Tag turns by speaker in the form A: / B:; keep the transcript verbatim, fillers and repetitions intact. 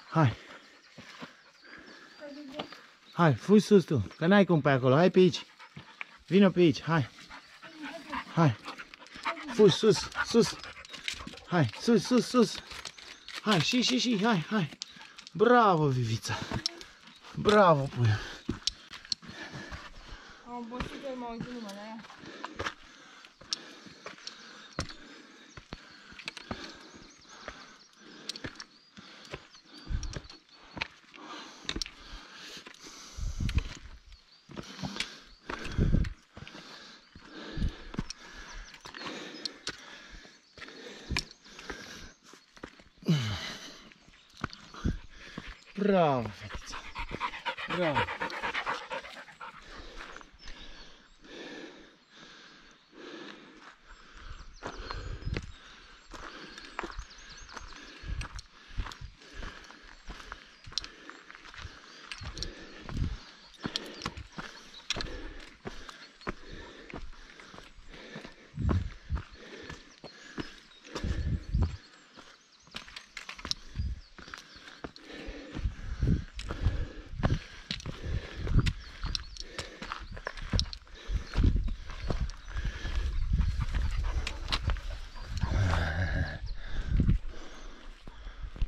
A: Hai. Hai, fui sus tu, că n-ai cum pe acolo. Hai pe aici. Vino pe aici, hai. Hai. Fui sus, sus. Hai, sus, sus, sus. Hai, și, și, și, hai, hai. Bravo, Vivița. Bravo, puiu.
B: Am obosit că m-am uitat numai la ea.
A: Bravo, fetița. Bravo.